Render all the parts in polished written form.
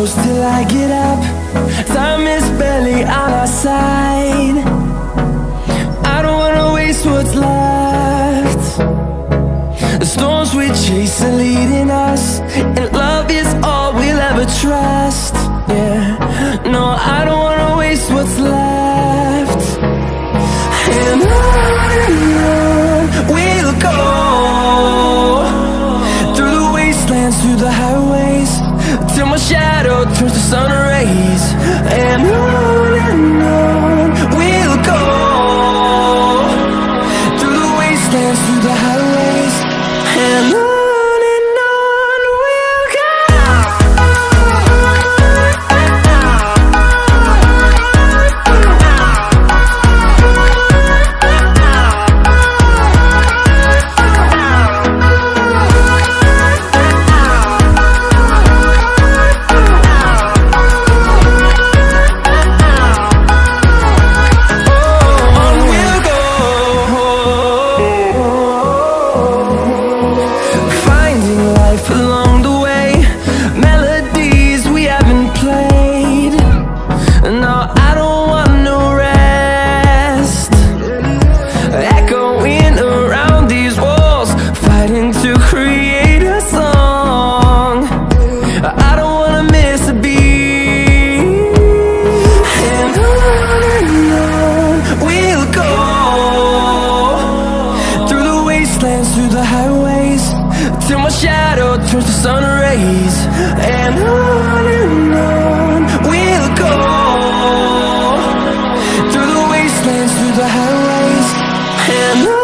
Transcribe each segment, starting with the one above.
close till I get up. Time is barely on our side. I don't wanna waste what's left. The storms we chase are leading us, and love is all we'll ever trust. Yeah, no, I don't wanna waste what's left. And on we'll go, through the wastelands, through the highways, till my shadow turns to sun rays. And on we'll go, through the wastelands, through the highways, and on we'll go. Along the way, melodies we haven't played. No, I don't want no rest. Echoing around these walls, fighting to create a song. I don't wanna miss a beat. And on we'll go, through the wastelands, through the highways, till my shadow turns to sun rays. And on we'll go, through the wastelands, through the highways, and on we'll go.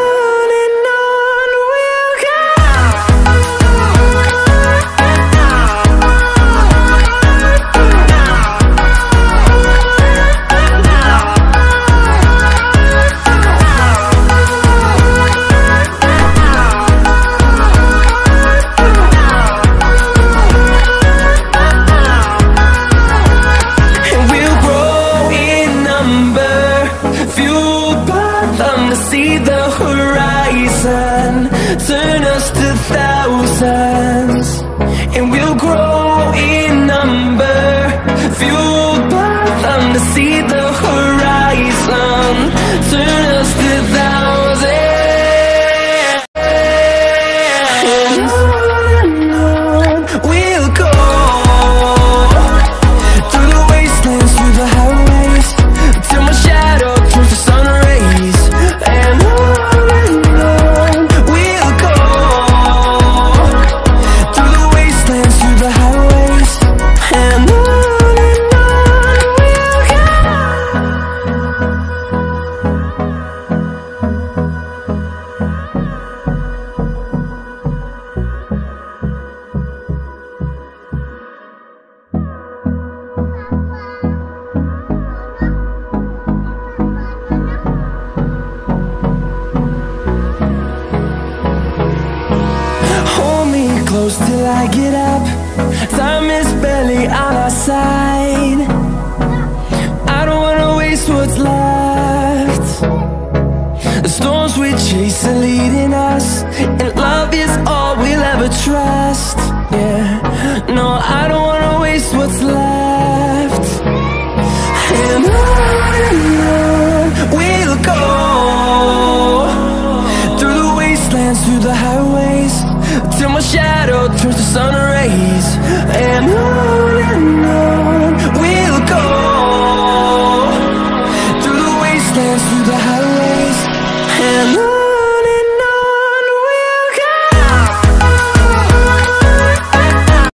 See the horizon, turn us to thousands, and we'll grow in number, fueled by them. To see the horizon, turn us to thousands. And on we'll go, through the wastelands, through the highways, till my shadow turns to sun rays. And on we'll go, through the wastelands, through the highways, and on we'll go. Hold me close till I get up. Time is barely on our side. I don't wanna waste what's left. The storms we chase are leading us, and love is all we'll ever trust. Yeah, no, I don't wanna waste what's left. And on we'll go, through the wastelands, through the highways, till my shadow turns to sun rays. And on